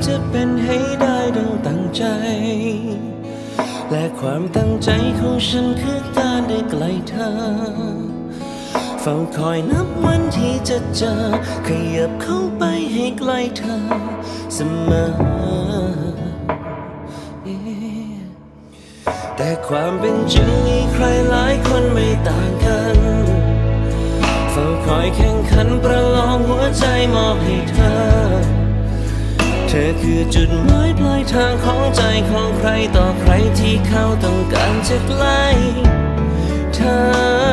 จะเป็นให้ได้ดังตั้งใจและความตั้งใจของฉันคือการได้ใกล้เธอเฝ้าคอยนับวันที่จะเจอขยับเข้าไปให้ใกล้เธอเสมอแต่ความเป็นจริงมีใครหลายคนไม่ต่างกันเฝ้าคอยแข่งขันประลองหัวใจมอบให้เธอเธอคือจุดหมายปลายทางของใจของใครต่อใครที่เขาต้องการจะใกล้เธอ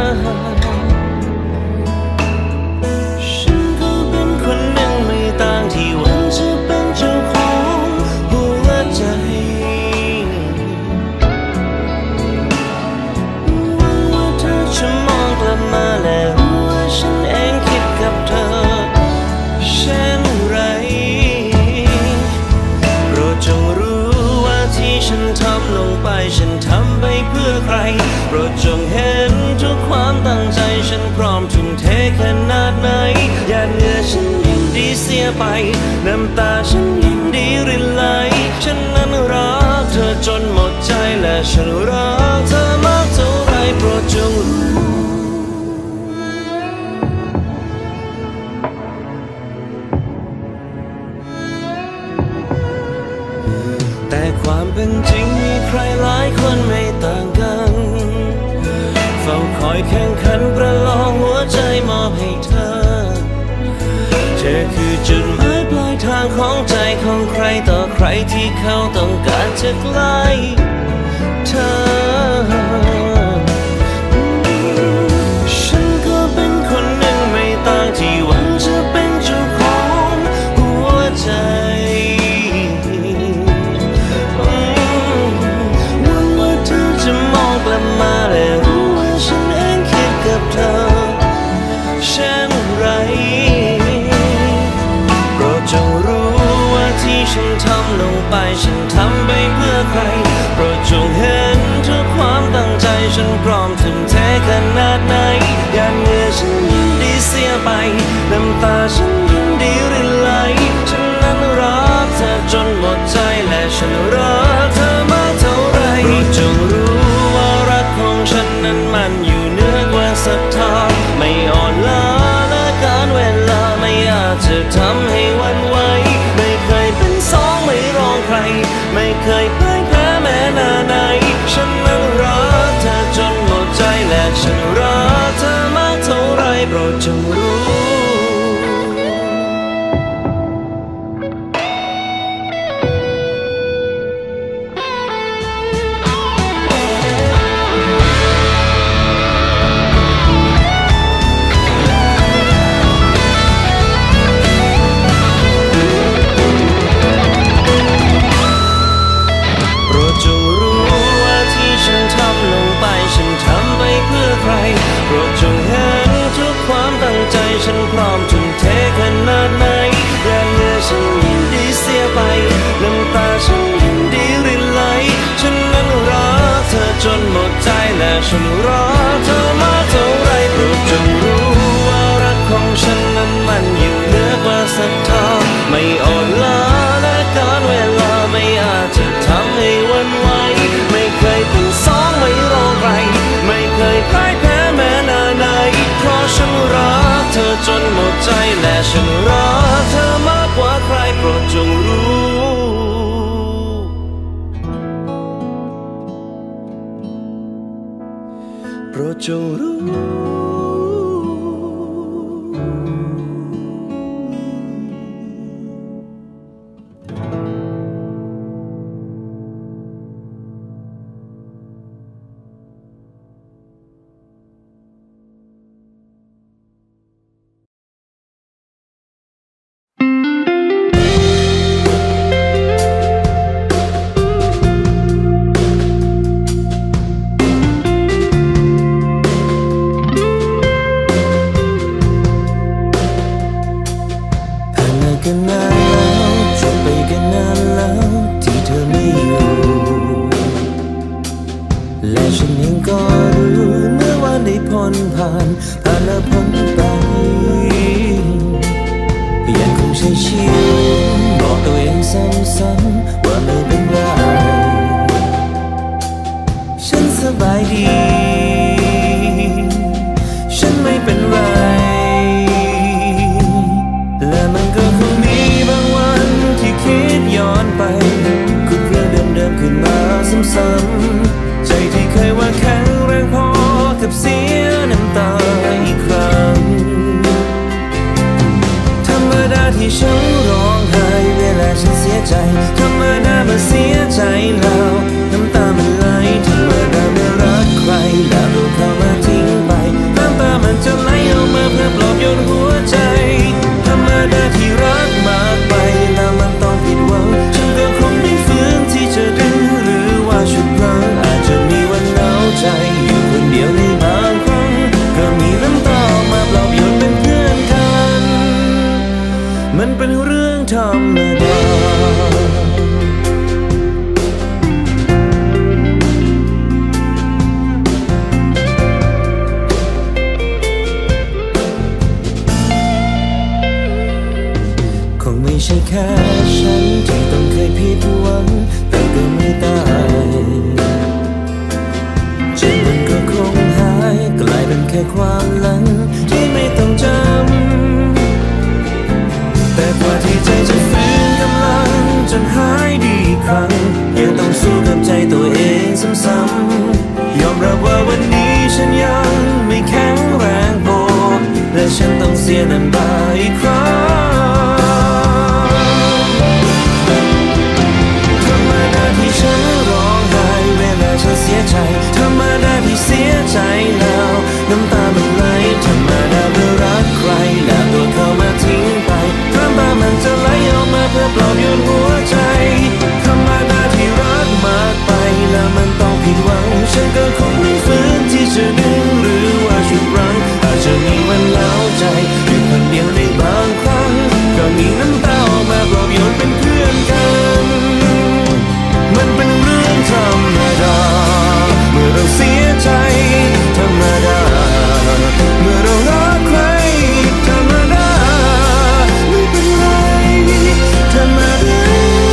ฉันก็เป็นคนหนึ่งไม่ต่างที่หวังจะเป็นเจ้าของหัวใจหวังว่าเธอจะมองกลับมาและรู้ว่าฉันเองคิดกับเธอเช่นไรจงรู้ว่าที่ฉันทำลงไปฉันทำไปเพื่อใครโปรดจงเห็นทุกความตั้งใจฉันพร้อมทุ่มเทขนาดไหนหยาดเหงื่อฉันยิ่งดีเสียไปน้ำตาฉันยิ่งดีรินไหลฉันนั้นรักเธอจนหมดใจและฉันรักเธอมากเท่าไรโปรดจงรู้แต่ความเป็นจริงมีใครหลายคนไม่ต่างกันเฝ้าคอยแข่งขันประลองหัวใจมอบให้เธอเธอคือจุดหมายปลายทางของใจของใครต่อใครที่เขาต้องการจะใกล้เธอฉันก็เป็นคนหนึ่งไม่ต่างที่หวังจะเป็นเจ้าของหัวใจกลับมาและรู้ว่าฉันเองคิดกับเธอเช่นไรโปรดจงรู้ว่าที่ฉันทำลงไปฉันทำไปเพื่อใครโปรดจงเห็นทุกความตั้งใจฉันพร้อมทุ่มเทขนาดไหนหยาดเหงื่อฉันยิ่งดีเสียไปน้ำตาฉันยิ่งดีรินไหลฉันนั้นรักเธอจนหมดใจและฉันรักเธอมากเท่าไรโปรดจงรู้ของฉันนั้นมันอยู่เหนือกว่าศรัทธาไม่อ่อนล้าและการเวลาไม่อาจจะทำให้หวั่นไหวไม่เคยเป็นสองไม่รองใครไม่เคยพ่ายแพ้แม้นาไหนฉันนั้นรักเธอจนหมดใจและฉันรักเธอมากเท่าไรโปรดจงรู้โปรดจงเห็นทุกความตั้งใจฉันพร้อมทุ่มเทขนาดไหนหยาดเหงื่อฉันยิ่งดีเสียไปน้ำตาฉันยิ่งดีรินไหลฉันนั้นรักเธอจนหมดใจและฉันรักเธอมากเท่าไรโปรดจงรู้ว่ารักของฉันนั้นมันอยู่เหนือกว่าศรัทธาไม่อ่อนล้าและการเวลาไม่อาจจะทำให้หวั่นไหวไม่เคยเป็นสองไม่รอใครไม่เคยพ่ายแพ้แม้นาไหนเพราะฉันรักเธอจนหมดใจและฉันรักเธอมากกว่าใครโปรดจงรู้โปรดจงรู้กันนานแล้วจบไปกันนานแล้วที่เธอไม่อยู่และฉันเองก็รู้เมื่อวันได้พ้นผ่านและพ้นไปยังคงใช้ชีวิตบอกตัวเองซ้ค่ฉันที่ต้องเคยผิดหวังแต่ก็ไม่ตายจิตมันก็คงหายกลายเป็นแค่ความหลังที่ไม่ต้องจำแต่กว่าที่ใจจะฟื้นกำลังจนหายดีอีกครั้งยังต้องสู้กับใจตัวเองซ้ำๆยอมรับว่าวันนี้ฉันยังไม่แข็งแรงพอและฉันต้องเสียน้ำตาอีกครั้งธรรมดาที่ฉันร้องไห้เวลาฉันเสียใจธรรมดาที่เสียใจแล้วน้ำตามันไหลธรรมดาเมื่อรักใครแล้วตัวเขามาทิ้งไปน้ำตามันจะไหลออกมาเพื่อปลอบโยนหัวใจธรรมดาที่รักมากไปแล้วมันต้องผิดหวังฉันก็คงไม่ฟื้นที่จะดึงหรือว่าฉุดรั้งอาจจะมีวันเหงาใจอยู่คนเดียวในบางครั้งก็มีน้ำตาออกมาปลอบโยนเป็นเพื่อนกันมันเป็นเรื่องธรรมดาเมื่อเราเสียใจธรรมดาเมื่อเรารักใครธรรมดาไม่เป็นไรธรรมดา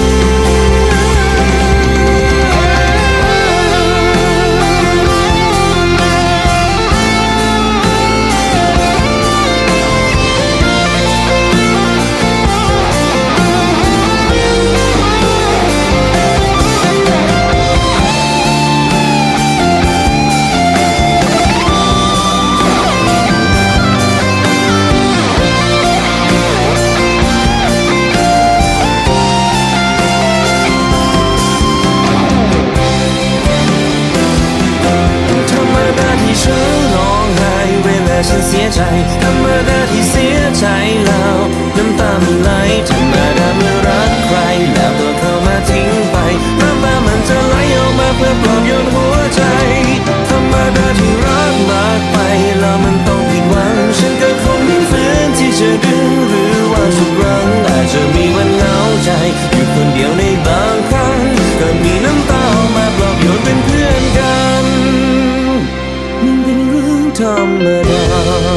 ฉันร้องไห้เวลาฉันเสียใจธรรมดาที่เสียใจแล้วน้ำตามันไหลธรรมดาเมื่อรักใครแล้วตัวเขามาทิ้งไปน้ำตามันจะไหลออกมาเพื่อปลอบโยนหัวใจธรรมดาที่รักมากไปแล้วมันต้องผิดหวังฉันก็คงไม่ฟื้นที่จะดึงหรือว่าฉุดรั้งอาจจะมีวันเหงาใจอยู่คนเดียวในบางครั้งก็มีน้ำตาออกมาปลอบโยนเป็นเพื่อนกันมันเป็นเรื่องธรรมดา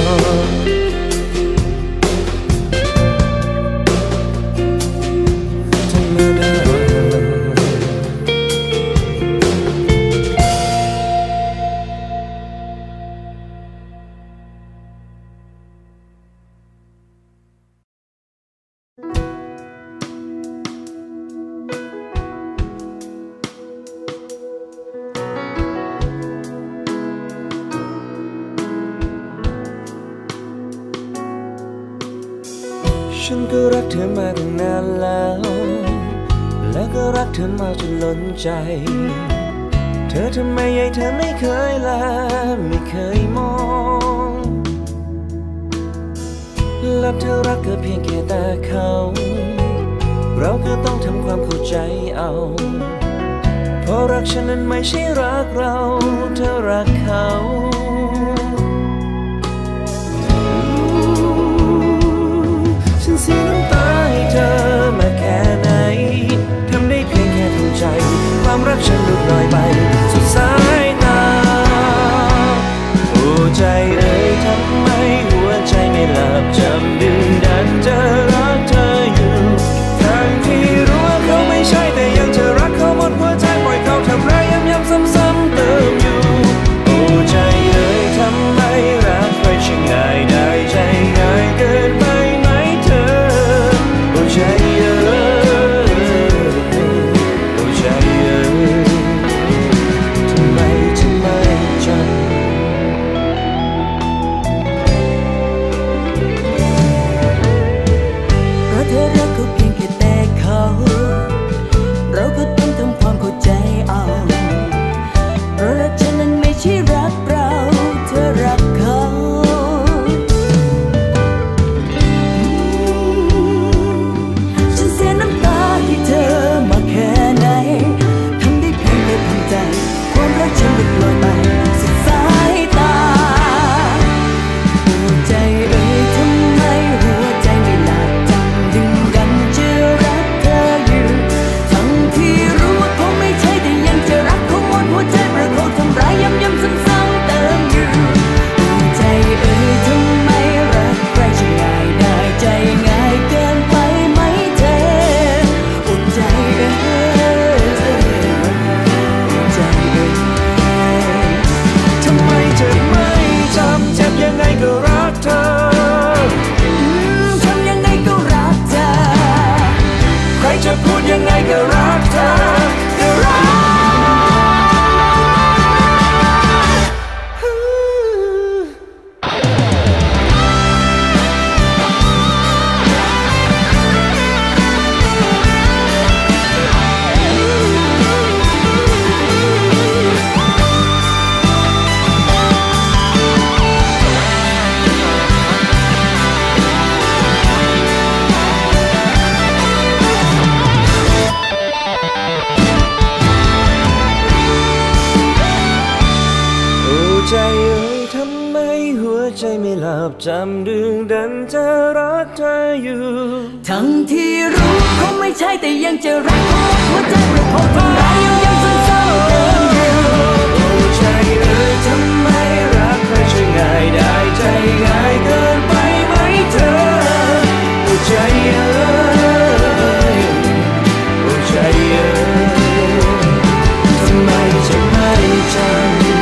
ธรรมดาฉันก็รักเธอมาตั้งนานแล้วและก็รักเธอมาจนล้นใจเธอทำไมยายเธอไม่เคยลาไม่เคยมองและเธอรักก็เพียงแค่แต่เขาเราก็ต้องทำความเข้าใจเอาเพราะรักฉันนั้นไม่ใช่รักเราเธอรักเขาฉันเสียน้ำตาให้เธอมาแค่ไหนทำได้เพียงแค่ทำใจความรักฉันลดน้อยไปสุดสายตาโอ้ใจเอ่ยทำไมหัวใจไม่หลับจำดึงดันจะรักเธออยู่ทั้งที่รู้ว่าเขาไม่ใช่แต่ยังจะรักเขาหมดหัวใจปล่อยเขาทำร้ายย้ำๆซ้ำๆเติมอยู่โอ้ใจเอ่ยใจไม่หลับจำดึงดันจะรักเธออยู่ทั้งที่รู้เขาไม่ใช่แต่ยังจะรักหัวใจเมื่อพบทำร้ายยังซึ้งเศร้าเกินอยู่โอ้ใจทำไมรักใครช่วยง่ายได้ใจง่ายเกินไปไหมเธอโอ้ใจโอ้ใจทำไมจะไม่จำ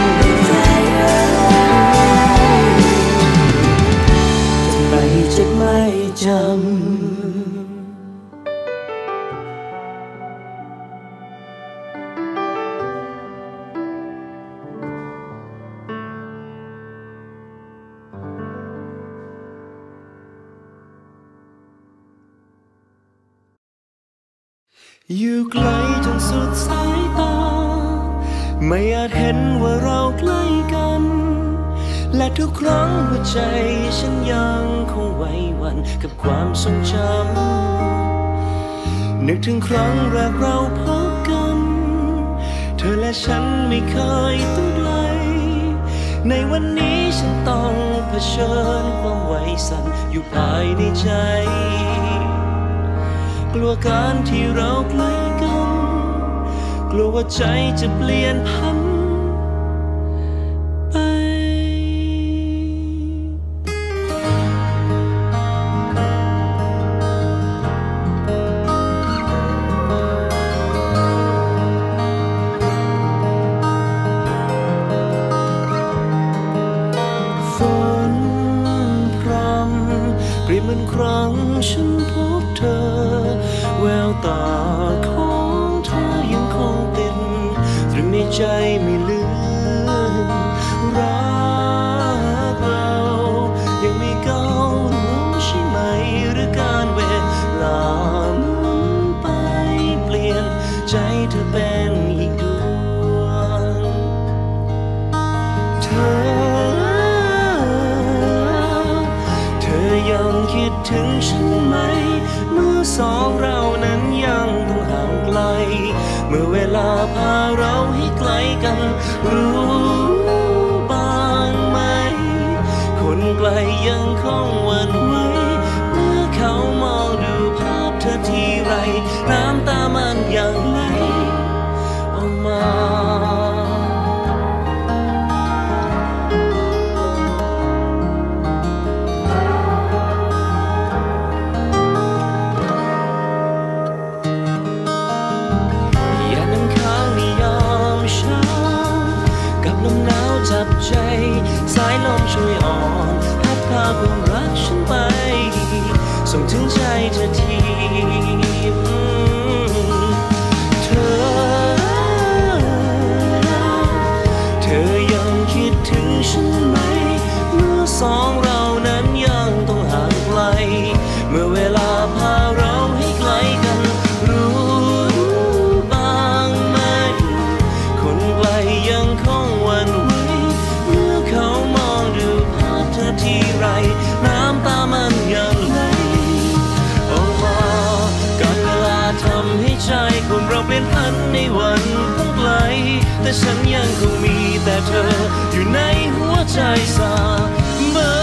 จะไม่จำอยู่ไกลจนสุดสายตาไม่อาจเห็นว่าเราใกล้กันและทุกครั้งหัวใจฉันยังคงไหวหวั่นกับความทรงจำนึกถึงครั้งแรกเราพบกันเธอและฉันไม่เคยต้องไกลในวันนี้ฉันต้องเผชิญความไหวสั่นอยู่ภายในใจกลัวการที่เราใกล้กันกลัวว่าใจจะเปลี่ยนพันเหมือนครั้งฉันพบเธอแววตาของเธอยังคงติดตรึงในใจไม่ลืมรักเรายังไม่ก้าวลงใช่ไหมหรือการเวลาหมุนไปเปลี่ยนใจเธอเป็นอีกดวงเธอยังคิดถึงฉันไหมเมื่อสองเรานั้นยังต้องห่างไกลเมื่อเวลาพาเราให้ไกลกันรู้บ้างไหมคนไกลยังคงหวั่นไหวเมื่อเขามองดูภาพเธอทีไรน้ำตามันยังไหลออกมาจับใจสายลมช่วยอ่อนพัดพาความรักฉันไปส่งถึงใจเธอทีเธอยังคิดถึงฉันไหมเมื่อสองเรานั้นยังต้องห่างไกลเมื่อเวลาพาเราให้ไกลกันรู้บ้างไหมคนไกลยังคงหวั่นเขามองดูภาพเธอทีไรน้ำตามันยังไหลออกมาการเวลาทำให้ใจคนเราเปลี่ยนพันในวันต้องไกลแต่ฉันยังคงมีแต่เธออยู่ในหัวใจเสมอ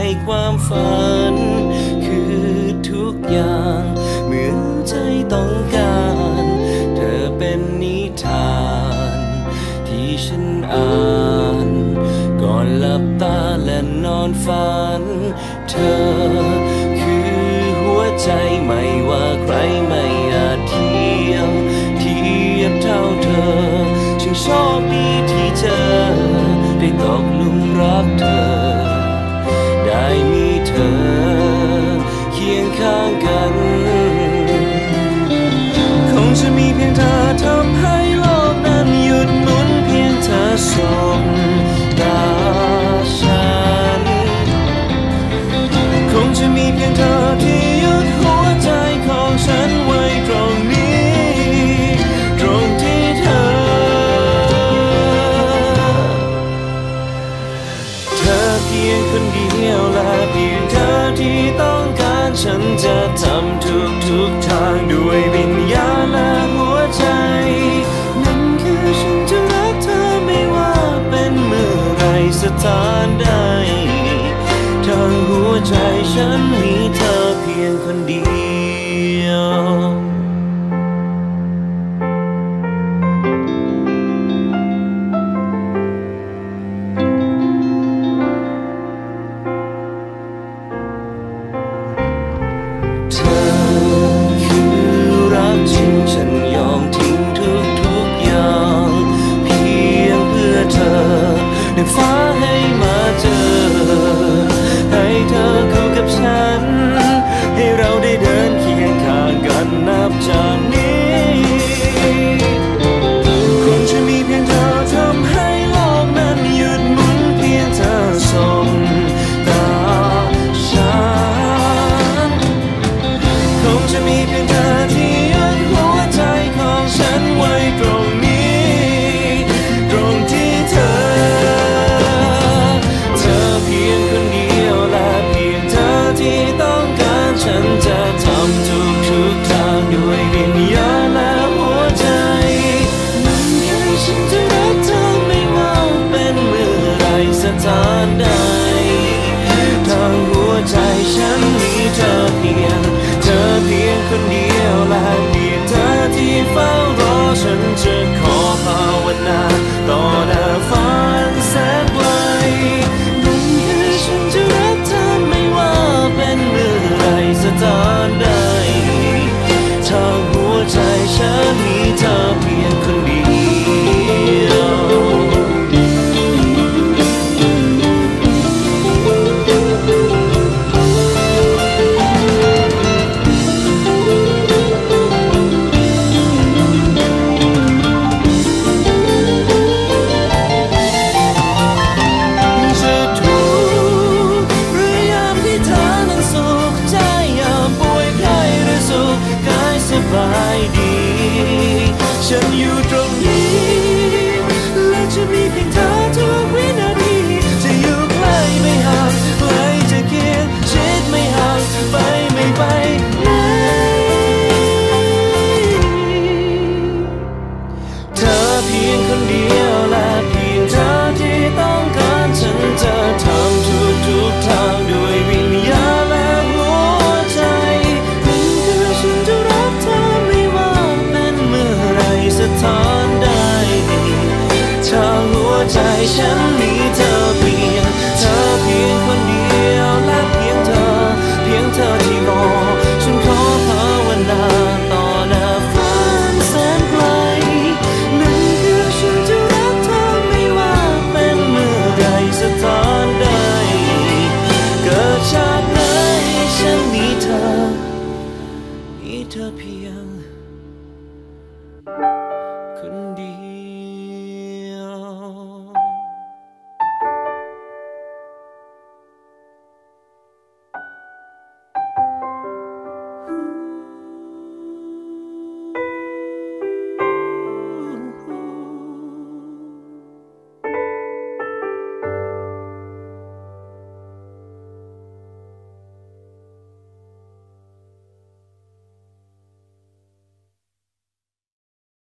ความฝันคือทุกอย่างเหมือนใจต้องการเธอเป็นนิทานที่ฉันอ่านก่อนหลับตาและนอนฝันเธอคือหัวใจไม่ว่าใครไม่อาจเทียมเท่าเธอฉันโชคดีที่เจอได้ตกหลุมรักเธอได้มีเธอเคียงข้างกันคงจะมีเพียงเธอทำให้โลกนั้นหยุดหมุนเพียงเธอส่องตาฉันคงจะมีเพียงเธอที่หยุดหัวใจของฉันไว้ตรงนี้ตรงที่เธอเพียงคนเดียวและเพียงเธอที่ต้องการฉันจะทำทุกทางด้วยวิญญาณและหัวใจนั่นคือฉันจะรักเธอไม่ว่าเป็นเมื่อไรสถานใดทั้งหัวใจฉันมีเธอเพียงคนเดียวฉันยอมทิ้งทุกอย่างเพียงเพื่อเธอได้ฟ้าให้มาเจอให้เธอคู่กับฉันให้เราได้เดินเคียงข้างกันนับจากนี้คงจะมีเพียงเธอทำให้โลกนั้นหยุดหมุนเพียงเธอส่องตาฉันคงจะมีเพียงเธอที่ฉันไว้ตรงนี้ตรงที่เธอเพียงคนเดียวและเพียงเธอที่ต้องการฉันจะทำทุกทางด้วยวิญญาณและหัวใจนั่นคือฉันจะรักเธอไม่ว่าเป็นเมื่อไรสถานใดทางหัวใจฉันมีเธอเพียงคนเดียวและเพียงเธอที่เฝ้ารอฉันจะขอภาวนาต่อหน้าฝันแสนไกลนั่นคือฉันจะรักเธอไม่ว่าเป็นเมื่อไรสถานใดทางหัวใจฉันมีเธอเพียงคนเดียวสบายดีฉันอยู่ตรงนี้และจะมีเพียงเธอทุกวินาทีจะอยู่ใกล้ไม่ห่างไกลจะเคียงชิดไม่ห่างไปไม่ไปไหนเธอเพียงคนเดียวและเพียงเธอที่ต้องการฉันจะทำทุกทางด้วยวิญญาณและหัวใจนั่นคือฉันจะรักเธอสถานใดทางหัวใจฉันมีเธอเพียงคนเดียวและเพียงเธอที่รอฉันขอภาวนาต่อหน้าฝันแสนไกลนั่นคือฉันจะรักเธอไม่ว่าเป็นเมื่อไรสถานใดเกิดชาติไหนฉันมีเธอเพียงคนเดียว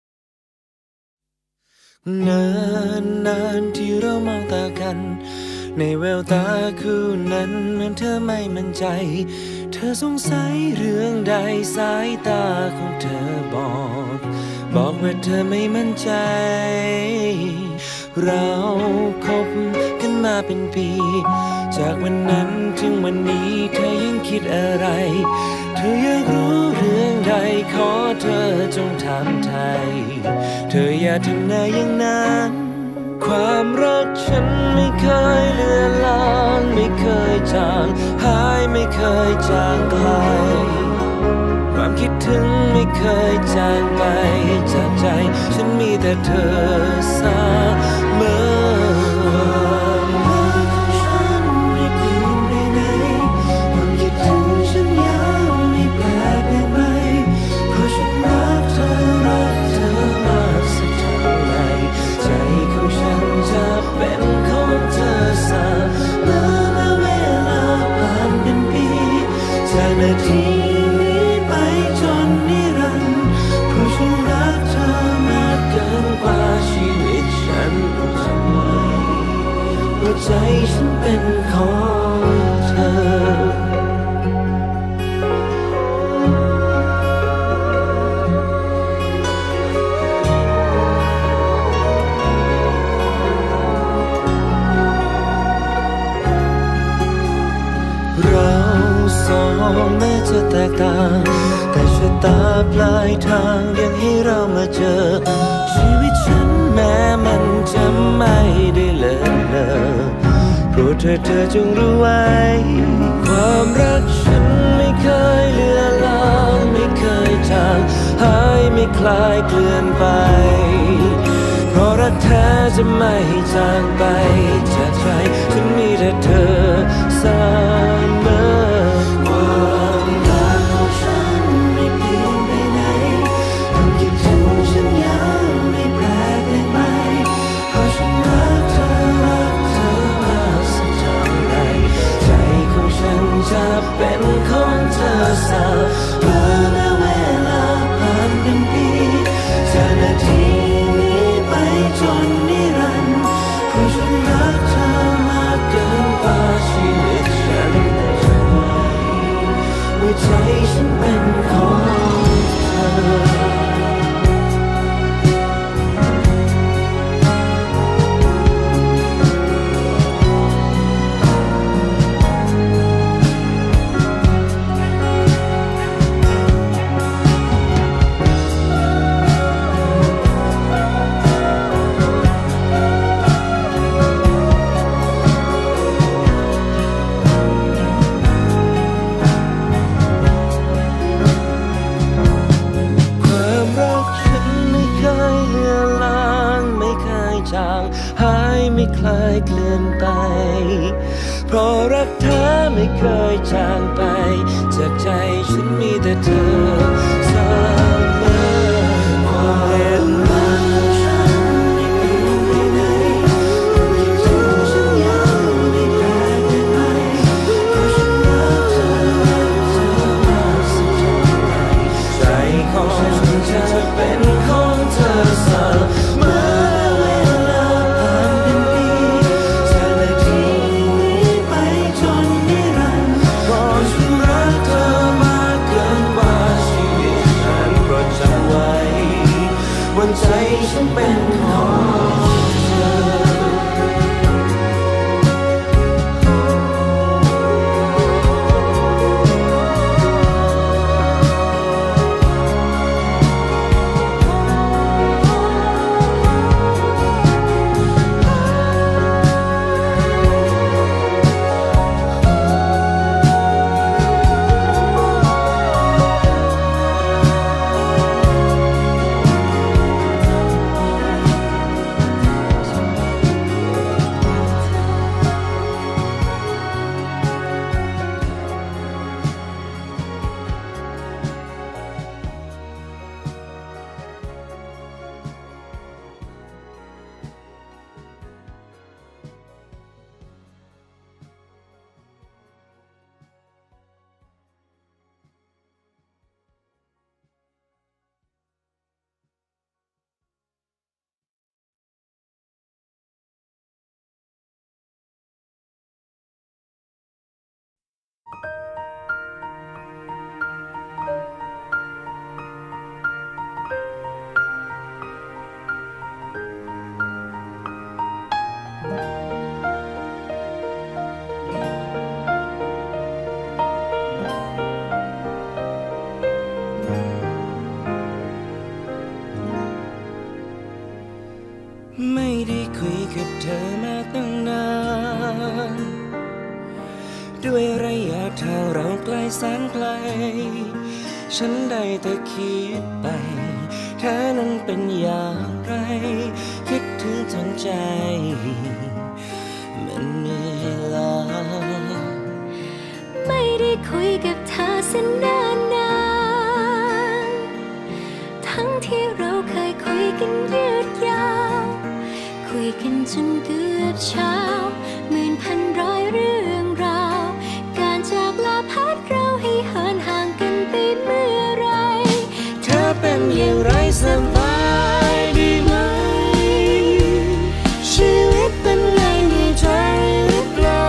นานที่เรามองตากันในแววตาคู่นั้นเหมือนเธอไม่มั่นใจเธอสงสัยเรื่องใดสายตาของเธอบอกว่าเธอไม่มั่นใจเราคบกันมาเป็นปีจากวันนั้นถึงวันนี้เธอยังคิดอะไรเธออยากรู้เรื่องใดขอเธอจงถามไทยเธออย่าทำหน้าอย่างนั้นความรักฉันไม่เคยเลือนลางไม่เคยจางหายไม่เคยจางไกลความคิดถึงไม่เคยจางไปจากใจฉันมีแต่เธอเสมอความรักของฉันไม่เปลี่ยนไปไหนความคิดถึงฉันยังไม่แปรเปลี่ยนไปเพราะฉันรักเธอมากสักเท่าไหร่ใจของฉันจะเป็นของเธอเสมอเมื่อเวลาผ่านเป็นปีจากนาทีไปจนนิรันดร์เพราะฉันรักเธอมากเกินกว่าชีวิตฉันหัวใจฉันเป็นของเธอเราสองแม้จะแตกต่างแต่ชะตาปลายทางยังให้เรามาเจอชีวิตฉันแม้มันจะไม่ได้เลิศเลอโปรดเธอจงรู้ไว้ความรักฉันไม่เคยเลือนลางไม่เคยจางหายไม่คลายเกลื่อนไปเพราะรักแท้จะไม่จางไปจากใจฉันมีแต่เธอเสมอความรักของฉันไม่เปลี่ยนไปไหนความคิดถึงฉันยังไม่แปรเปลี่ยนไปเพราะฉันรักเธอมากสักเท่าไหร่ใจของฉันจะเป็นของเธอเสมอเมื่อเวลาผ่านเป็นปีจากนาทีนี้ไปจนนิรันดร์เพราะฉันรักเธอมากเกินกว่าชีวิตฉันหัวใจฉันเป็นของเธอหายไม่คลายเกลื่อนไปเพราะรักเธอไม่เคยจางไปจากใจฉันมีแต่เธอเสมอความรักของฉันไม่เปลี่ยนไปไหนความคิดถึงฉันยังไม่แปรเปลี่ยนไปเพราะฉันรักเธอมากสักเท่าไหร่ใจของฉันจะเป็นของเธอเสมอได้คุยกับเธอมาตั้งนานด้วยระยะทางเราไกลแสนไกลฉันได้แต่คิดไปเธอนั้นเป็นอย่างไรคิดถึงจนใจมันเหนื่อยล้าไม่ได้คุยกับเธอเส้นนานทั้งที่เราเคยคุยกันยืดยาวคุยกันจนเกือบเช้าหมื่นพันร้อยเรื่องราวการจากลาพัดเราให้เหินห่างกันไปเมื่อไรเธอเป็นอย่างไรสบายดีไหมชีวิตเป็นไงมีใจหรือเปล่า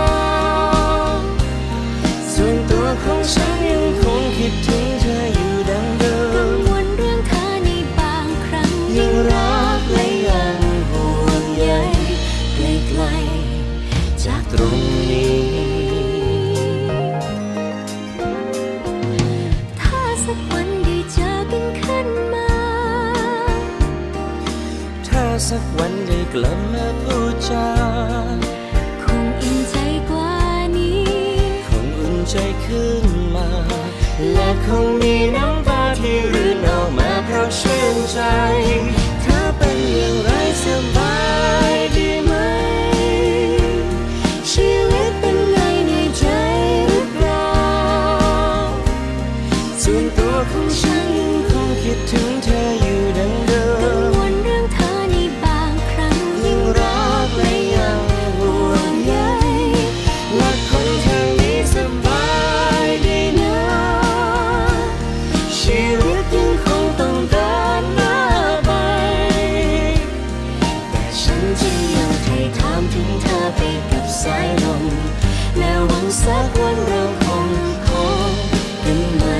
ส่วนตัวของฉันยังคงคิดถึงเธออยู่ดังเดิมกังวลเรื่องเธอในบางครั้งยังรักและยังห่วงใยไกลๆจากตรงนี้ถ้าสักวันได้เจอกันขึ้นมาถ้าสักวันได้กลับมาพูดจาคงอิ่มใจกว่านี้คงอุ่นใจขึ้นมาและคงมีน้ำตาที่รื่นออกมาเพราะชื่นใจเธอเป็นอย่างไรสบายดีไหมชีวิตเป็นไงในใจหรือเปล่าส่วนตัวของฉันยังคงคิดถึงเธออยู่ดังเดิมกังวลเรื่องเธอในบางครั้งยังรักและยังห่วงใยและคนทางนี้สบายดีนะชีวิตยังคงต้องเดินหน้าไปแต่ฉันจะยังให้ถามถึงเธอไปกับสายลมและหวังสักวันเราคงพบกันใหม่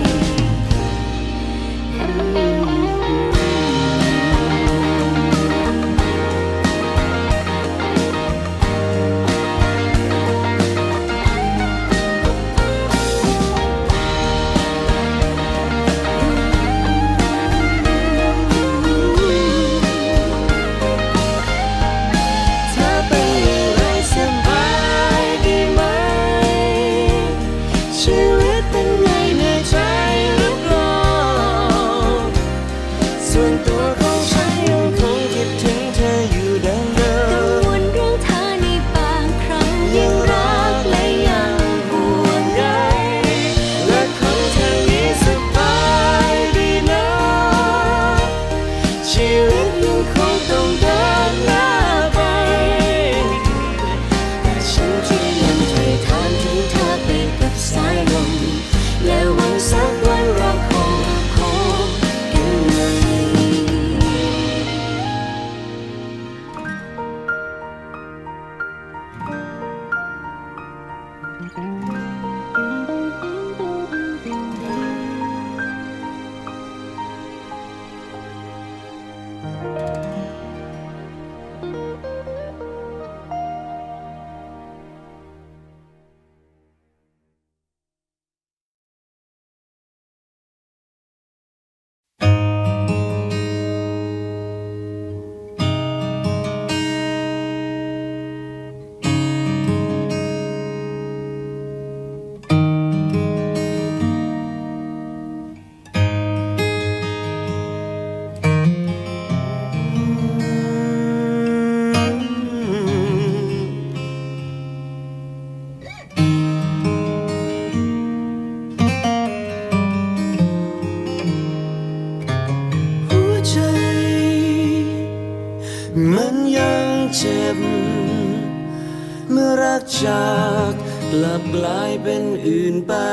มันยังเจ็บเมื่อรักจากกลับกลายเป็นอื่นไป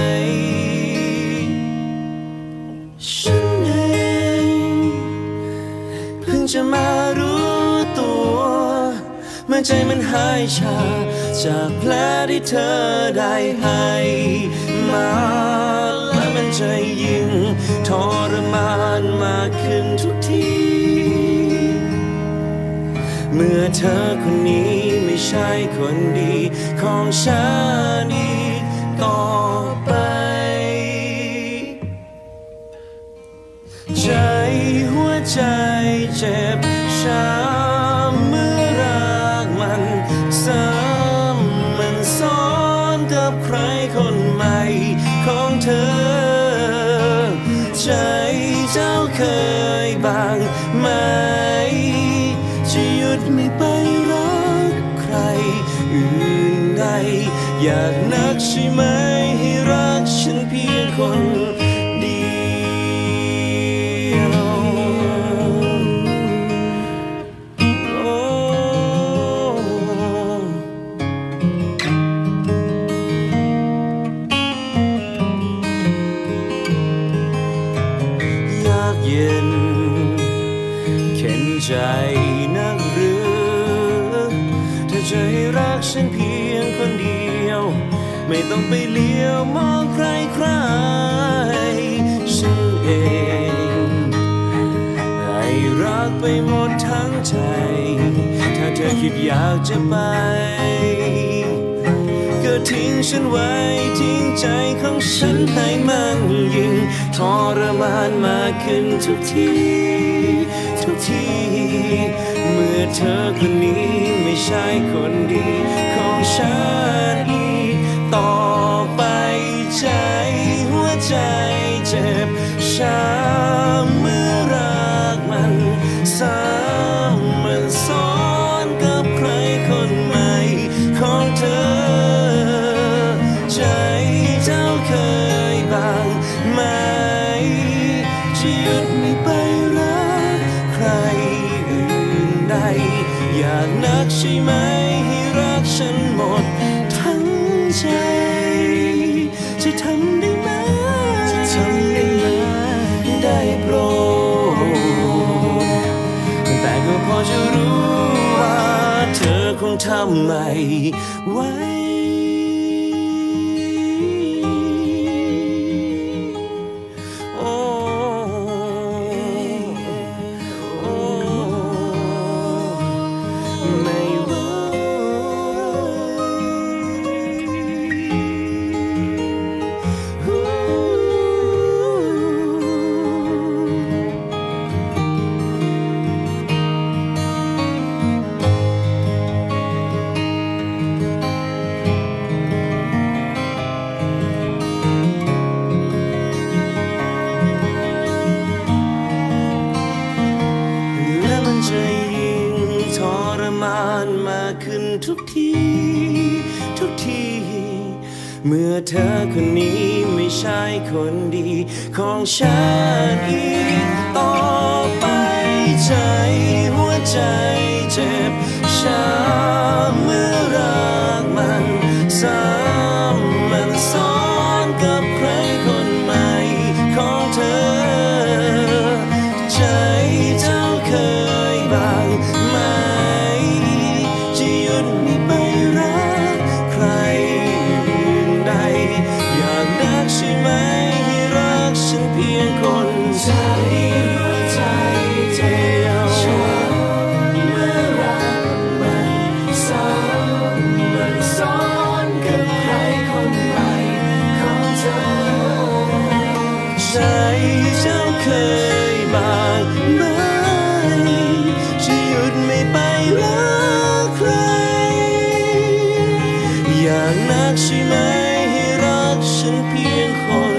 ฉันเองเพิ่งจะมารู้ตัวเมื่อใจมันหายชาจากแผลที่เธอได้ให้มาและมันจะยิ่งทรมานมากขึ้นทุกทีเมื่อเธอคนนี้ไม่ใช่คนดีของฉันอีกต่อไปใจหัวใจเจ็บช้ำจะหยุดไม่ไปรักใครอื่นใดอยากนักใช่ไหมให้รักฉันเพียงคนเดียวเย็นเข็นใจนักหรือถ้าจะให้รักฉันเพียงคนเดียวไม่ต้องไปเลี้ยวมองใครฉันเองให้รักไปหมดทั้งใจถ้าเธอคิดอยากจะไปก็ทิ้งฉันไว้ทิ้งใจของฉันให้มันยิ่งทรมานมากขึ้นทุกทีเมื่อเธอคนนี้ไม่ใช่คนดีของฉันอีกต่อไปใจหัวใจเจ็บช้ำเมื่อรักมันซ้ำมันซ้อนกับใครคนใหม่ของเธอใจเจ้าเคยบ้างไหมจะหยุดไม่ไปรักใครอื่นใดอยากนักใช่ไหมให้รักฉันหมดทั้งใจจะทำได้ไหมได้โปรดแต่ก็พอจะรู้ว่าเธอคงทำไม่ไหวทุกทีเมื่อเธอคนนี้ไม่ใช่คนดีของฉันอีกต่อไปใจหัวใจเจ็บช้ำเมื่อรักมันซ้ำมันซ้อนกับใครคนใหม่ของเธอใจเจ้าเคยบ้างไหมไม่ไปรักใครอื่นใดอยากนักใช่ไหมให้รักฉันเพียงคนใจเดียวเมื่อรักมันซ้ำมันซ้อนกับใครคนใหม่ของเธอใจเจ้าเคยบ้างไหมจะหยุดไม่ไปรักใครอยากนักใช่ไหมให้รักฉันเพียงคน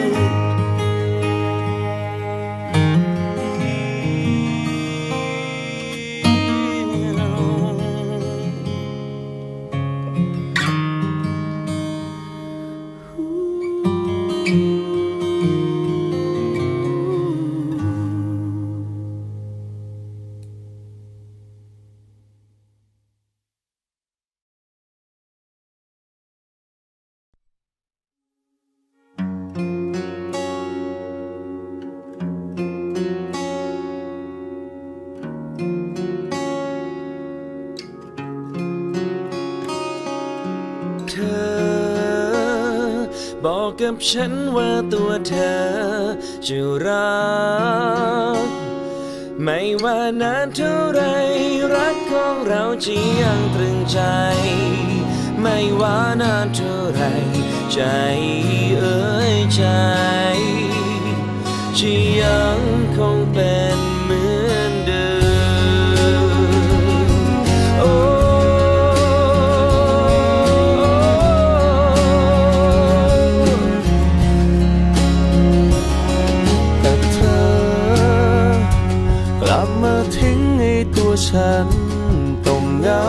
บอกกับฉันว่าตัวเธอจะรักไม่ว่านานเท่าไรรักของเราจะยังตรึงใจไม่ว่านานเท่าไรใจเอ่ยใจจะยังคงเป็นเหมือนเดิมฉันต้องเหงา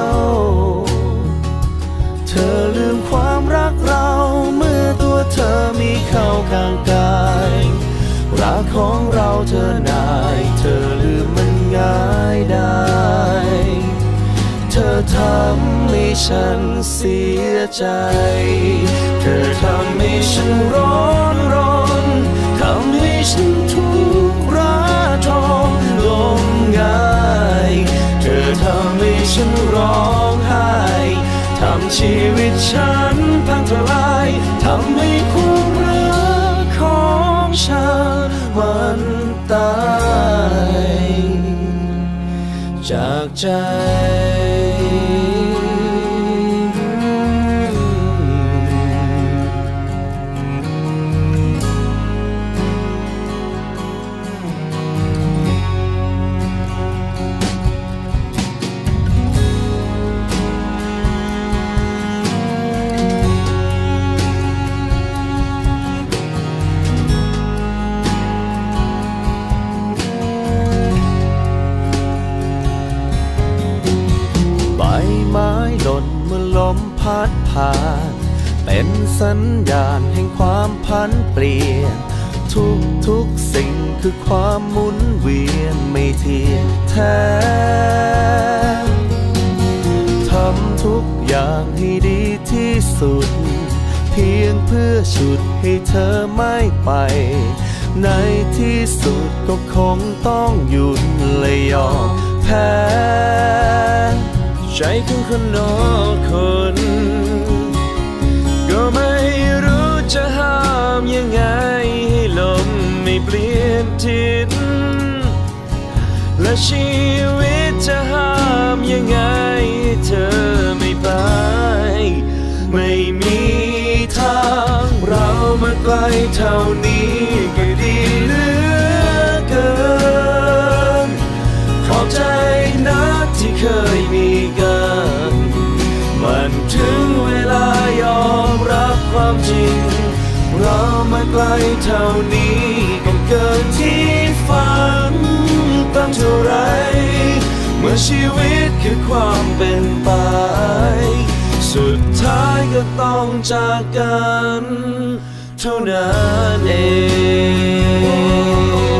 เธอลืมความรักเราเมื่อตัวเธอมีเข้าข้างกายรักของเราเธอนายเธอลืมมันง่ายได้เธอทำให้ฉันเสียใจเธอทำให้ฉันร้อนทำให้ฉันทุกข์ระทมลงง่ายเธอทำให้ฉันร้องไห้ทำชีวิตฉันพังทลายทำให้ความรักของฉันมันตายจากใจพัดผ่านเป็นสัญญาณแห่งความพันเปลี่ยนทุกสิ่งคือความหมุนเวียนไม่เที่ยงแท้ทำทุกอย่างให้ดีที่สุดเพียงเพื่อฉุดให้เธอไม่ไปในที่สุดก็คงต้องหยุดและยอมแพ้ใจของคนนอกคนก็ไม่รู้จะห้ามยังไงให้ลมไม่เปลี่ยนทิศและชีวิตจะห้ามยังไงให้เธอไม่ไปไม่มีทางเรามาไกลเท่านี้ก็ดีเหลือเกินขอบใจนะที่เคยมีกันมันถึงเวลายอมรับความจริงเรามาไกลเท่านี้ก็เกินที่ฝันตั้งเท่าไรเมื่อชีวิตคือความเป็นไปสุดท้ายก็ต้องจากกันเท่านั้นเอง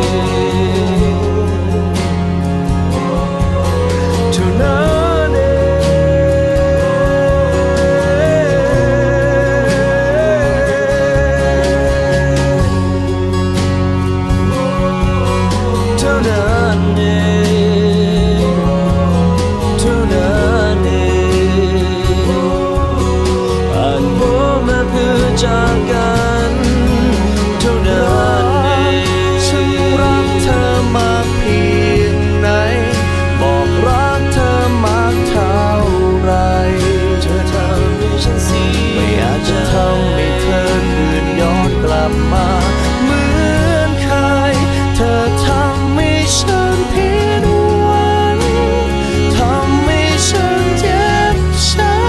จากกันเท่านั้นเองฉันรักเธอมากเพียงไหนบอกรักเธอมากเท่าไรเธอทำให้ฉันเสียไม่อาจจะทำให้เธอคืนย้อนกลับมาเหมือนเคยเธอทำให้ฉันผิดหวังทำให้ฉันเจ็บช้ำ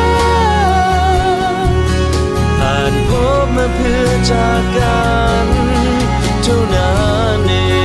มาเพื่อจากกันเท่านั้นเอง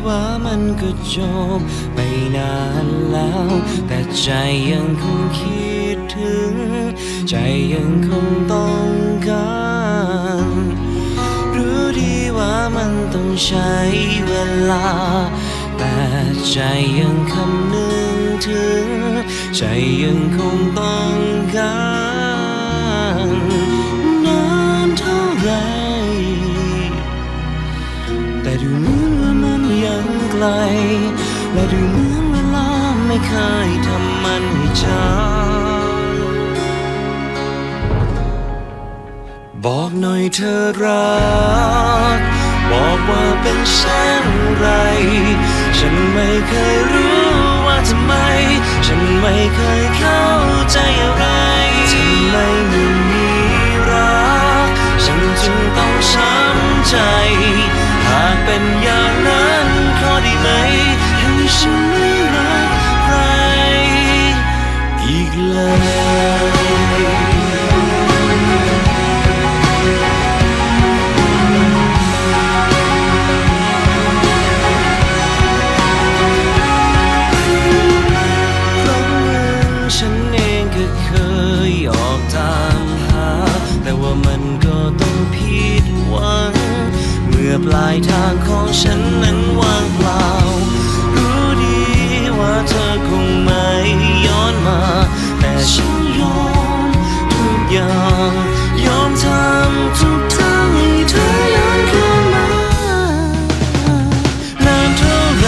ว่ามันก็จบไปนานแล้วแต่ใจยังคงคิดถึงใจยังคงต้องการรู้ดีว่ามันต้องใช้เวลาแต่ใจยังคำนึงถึงใจยังคงต้องการนานเท่าไรแต่ดูเหมือนว่ามันยังไกลและดูเหมือนเวลาไม่เคยทำมันให้ช้าบอกหน่อยเธอรักบอกว่าเป็นเช่นไรฉันไม่เคยรู้ว่าทำไมฉันไม่เคยเข้าใจอะไรทำไมเมื่อมีรักฉันจึงต้องช้ำใจหากเป็นอย่างนั้นขอได้ไหมให้ฉันไม่รักใครอีกเลยปลายทางของฉันนั้นว่างเปล่ารู้ดีว่าเธอคงไม่ย้อนมาแต่ฉันยอมทุกอย่างยอมทำทุกทางให้เธอย้อนคืนมานานเท่าไร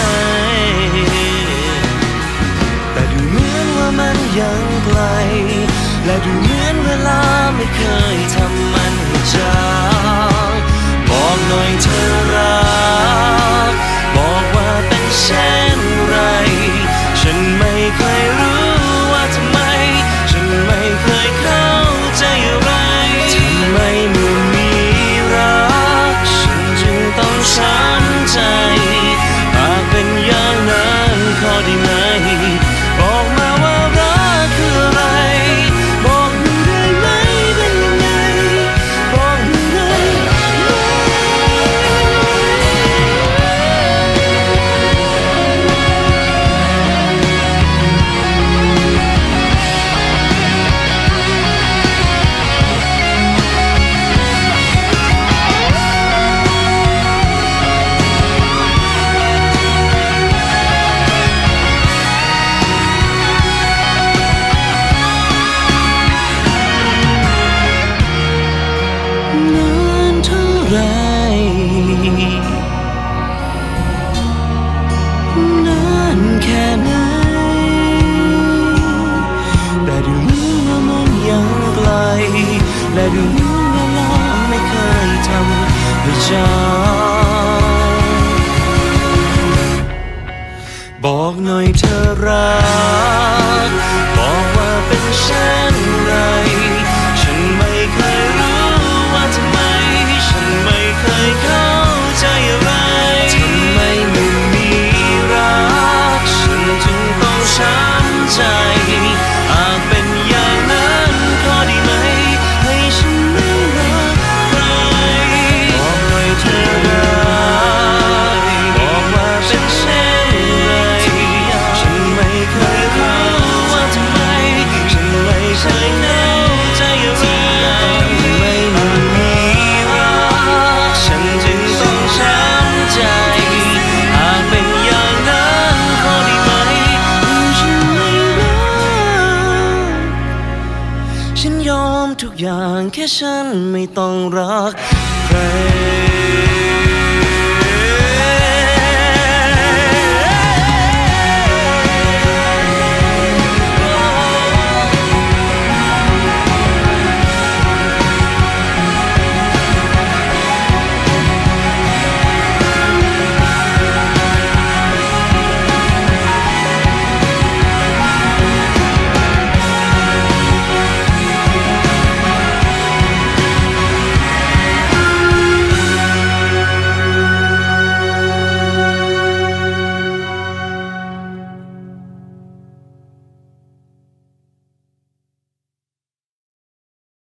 แต่ดูเหมือนว่ามันยังไกลและดูเหมือนเวลาไม่เคยทำมันให้จางบอกหน่อยเธอรักบอกว่าเป็นเช่นไรฉันไม่เคยรู้ว่าทำไมฉันไม่เคยเข้าใจอะไรทำไมเมื่อมีรักฉันจึงต้องช้ำใจหากเป็นอย่างนั้นขอได้ไหมบอกมาว่ารักคืออะไรบอกหนูได้ไหมเป็นยังไงบอกหนูได้นานแค่ไหนแต่ดูเหมือนว่ามันยังไกลและดูเหมือนเวลาไม่เคยทำให้จางบอกหน่อยเธอรักบอกว่าเป็นเช่นไรฉันไม่เคยรู้ว่าทำไมฉันไม่เคยเข้าใจอะไรทำไมไม่มีรักฉันจึงต้องช้ำใจหากเป็นอย่างนั้นขอได้ไหมให้ฉันไม่รักใครบอกหน่อยเธอรักบอกว่าเป็นเช่นไรฉันไม่เคยรู้ว่าทำไมฉันไม่เคยเข้าใจอะไรไม่มีรักฉันจึงต้องช้ำใจหากเป็นอย่างนั้นขอได้ไหมฉันไม่รักฉันยอมทุกอย่างแค่ฉันไม่ต้องรัก